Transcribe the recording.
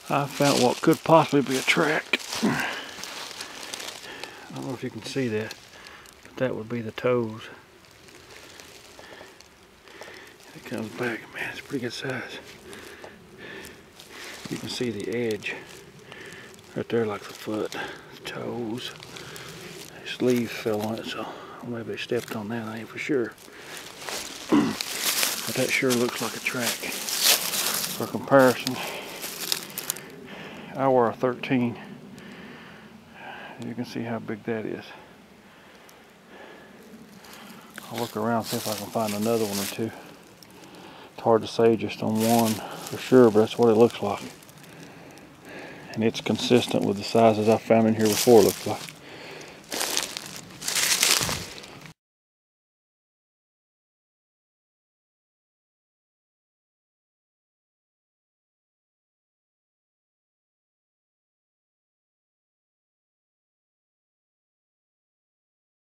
I found what could possibly be a track. I don't know if you can see that, but that would be the toes. It comes back, man, it's a pretty good size. You can see the edge right there, like the foot, the toes. This leaf fell on it, so maybe they stepped on that, I ain't for sure. But that sure looks like a track. For comparison, I wear a 13. You can see how big that is. I'll look around, see if I can find another one or two. It's hard to say just on one for sure, but that's what it looks like. And it's consistent with the sizes I found in here before, it looks like.